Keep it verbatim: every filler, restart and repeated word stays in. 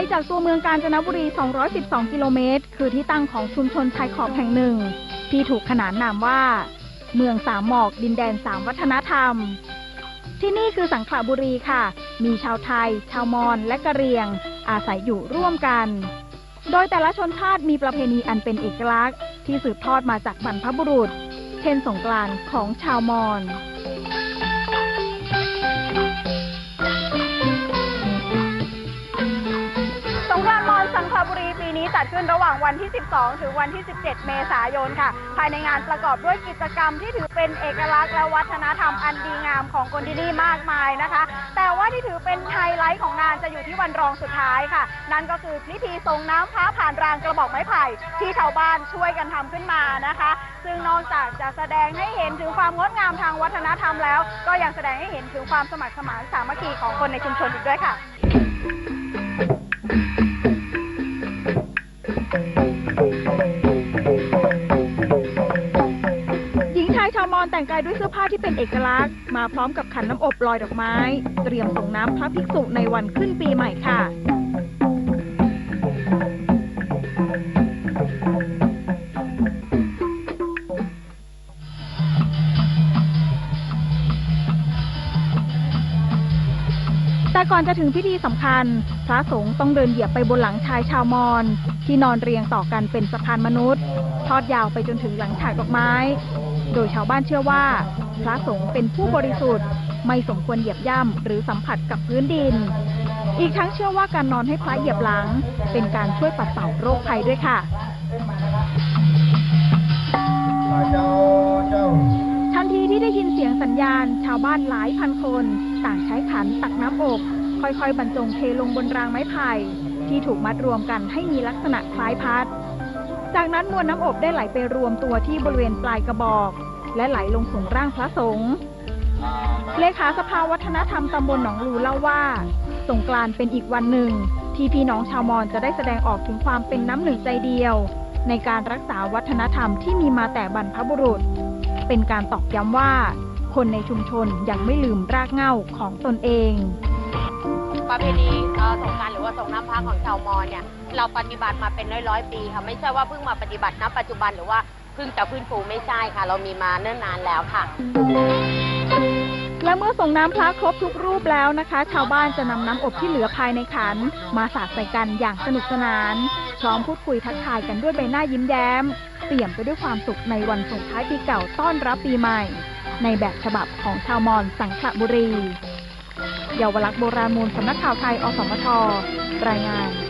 จากตัวเมืองกาญจนบุรีสองร้อยสิบสองกิโลเมตรคือที่ตั้งของชุมชนชายขอบแห่งหนึ่งที่ถูกขนานนามว่าเมืองสามหมอกดินแดนสามวัฒนธรรมที่นี่คือสังขละบุรีค่ะมีชาวไทยชาวมอญและกะเหรี่ยงอาศัยอยู่ร่วมกันโดยแต่ละชนชาติมีประเพณีอันเป็นเอกลักษณ์ที่สืบทอดมาจากบรรพบุรุษเช่นสงกรานต์ของชาวมอญสงกรานต์มอญสังขละบุรีปีนี้จัดขึ้นระหว่างวันที่สิบสองถึงวันที่สิบเจ็ดเมษายนค่ะภายในงานประกอบด้วยกิจกรรมที่ถือเป็นเอกลักษณ์และวัฒนธรรมอันดีงามของคนที่นี่มากมายนะคะแต่ว่าที่ถือเป็นไฮไลท์ของงานจะอยู่ที่วันรองสุดท้ายค่ะนั่นก็คือพิธีส่งน้ำพระผ่านรางกระบอกไม้ไผ่ที่ชาวบ้านช่วยกันทำขึ้นมานะคะซึ่งนอกจากจะแสดงให้เห็นถึงความงดงามทางวัฒนธรรมแล้วก็ยังแสดงให้เห็นถึงความสมัครสมานสามัคคีของคนในชุมชนอีกด้วยค่ะหญิงชายชาวมอญแต่งกายด้วยเสื้อผ้าที่เป็นเอกลักษณ์มาพร้อมกับขันน้ำอบลอยดอกไม้เตรียมส่งน้ำพระภิกษุในวันขึ้นปีใหม่ค่ะแต่ก่อนจะถึงพิธีสำคัญพระสงฆ์ต้องเดินเหยียบไปบนหลังชายชาวมอญที่นอนเรียงต่อกันเป็นสะพานมนุษย์ทอดยาวไปจนถึงหลังฉากดอกไม้โดยชาวบ้านเชื่อว่าพระสงฆ์เป็นผู้บริสุทธิ์ไม่สมควรเหยียบย่ำหรือสัมผัสกับพื้นดินอีกทั้งเชื่อว่าการนอนให้พระเหยียบหลังเป็นการช่วยปัดเป่าโรคภัยด้วยค่ะทันทีที่ได้ยินเสียงสัญญาณชาวบ้านหลายพันคนต่างใช้ขันตักน้ำอบค่อยๆบรรจงเทลงบนรางไม้ไผ่ที่ถูกมัดรวมกันให้มีลักษณะคล้ายพัดจากนั้นมวลน้ำอบได้ไหลไปรวมตัวที่บริเวณปลายกระบอกและไหลลงสู่ร่างพระสงฆ์เลขาสภาวัฒนธรรมตำบลหนองลูเล่าว่าสงกรานต์เป็นอีกวันหนึ่งที่พี่น้องชาวมอญจะได้แสดงออกถึงความเป็นน้ำหนึ่งใจเดียวในการรักษาวัฒนธรรมที่มีมาแต่บรรพบุรุษเป็นการตอกย้ำว่าคนในชุมชนยังไม่ลืมรากเหง้าของตนเองประเพณีสงกรานต์หรือว่าส่งน้ำพระของชาวมอญเนี่ยเราปฏิบัติมาเป็นร้อยร้อยปีค่ะไม่ใช่ว่าเพิ่งมาปฏิบัติณปัจจุบันหรือว่าเพิ่งจะฟื้นฟูไม่ใช่ค่ะเรามีมาเนิ่นนานแล้วค่ะและเมื่อส่งน้ำพระครบทุกรูปแล้วนะคะชาวบ้านจะนำน้ำอบที่เหลือภายในขันมาสาดใส่กันอย่างสนุกสนานพร้อมพูดคุยทักทายกันด้วยใบหน้ายิ้มแย้มเปี่ยมไปด้วยความสุขในวันส่งท้ายปีเก่าต้อนรับปีใหม่ในแบบฉบับของชาวมอญสังขละบุรีเยาวลักษณ์โบราณมูลสำนักข่าวไทยอสมทรายงาน